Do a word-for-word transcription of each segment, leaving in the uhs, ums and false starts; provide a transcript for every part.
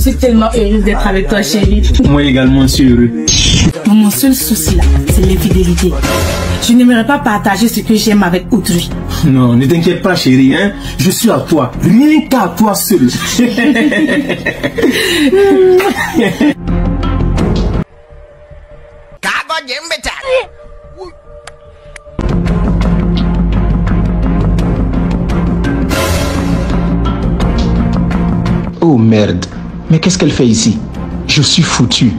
suis tellement heureuse d'être avec toi, chérie. Moi également, je suis heureux. Mon seul souci là, c'est l'infidélité. Je n'aimerais pas partager ce que j'aime avec autrui. Non, ne t'inquiète pas, chérie, hein. Je suis à toi. Rien qu'à toi seul. Oh merde, mais qu'est-ce qu'elle fait ici? Je suis foutu.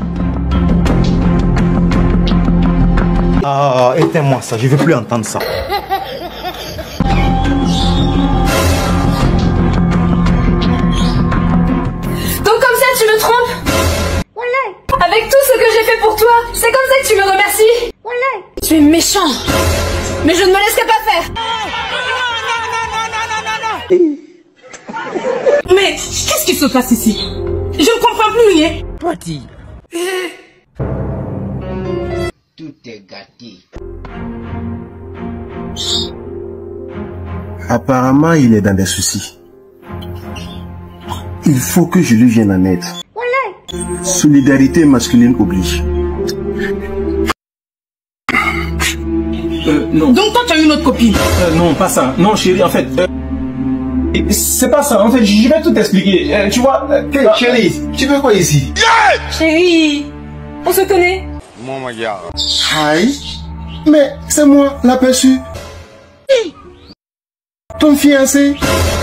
Ah, éteins-moi ça, je veux plus entendre ça. Donc comme ça tu me trompes? Avec tout ce que j'ai fait pour toi, c'est comme ça que tu me remercies? Tu es méchant, mais je ne me laisserai pas faire. Mais qu'est-ce qui se passe ici? Je ne comprends plus rien. Petit. Tout est gâté. Apparemment, il est dans des soucis. Il faut que je lui vienne en aide. Solidarité masculine oblige. Euh, non. Donc toi tu as une autre copine? Euh, non, pas ça. Non, chérie, en fait... Euh... C'est pas ça, en fait, je vais tout t'expliquer. Euh, tu vois, euh, Hey, chérie, tu fais quoi ici? Chérie, on se connaît? Aïe, mais c'est moi l'aperçu. Ton fiancé.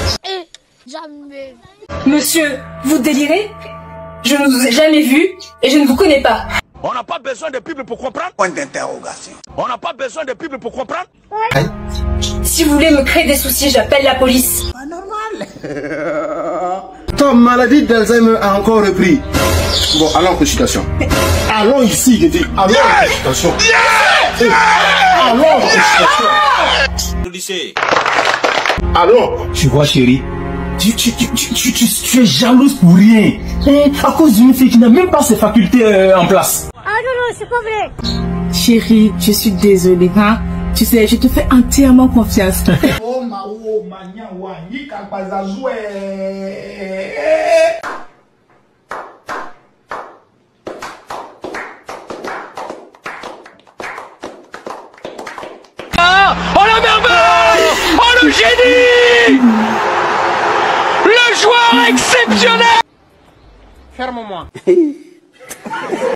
Monsieur, vous délirez? Je ne vous ai jamais vu et je ne vous connais pas. On n'a pas besoin de Bible pour comprendre. Point d'interrogation. On n'a pas besoin de Bible pour comprendre. Aïe. Si vous voulez me créer des soucis, j'appelle la police. Pas normal. Ton maladie d'Alzheimer a encore repris. Bon, allons en consultation. Allons ici, je dis. Allons en consultation. Hey, allons en consultation. Allons. Tu vois, chérie, tu, tu, tu, tu, tu, tu, tu es jalouse pour rien. Hein, à cause d'une fille qui n'a même pas ses facultés euh, en place. Ah non, non, c'est pas vrai. Chérie, je suis désolée, hein. Tu sais, je te fais entièrement confiance. Oh ma oh ma nya wa ni kabazazwe. Ah, oh la merveille! Oh le génie! Le joueur exceptionnel! Ferme-moi.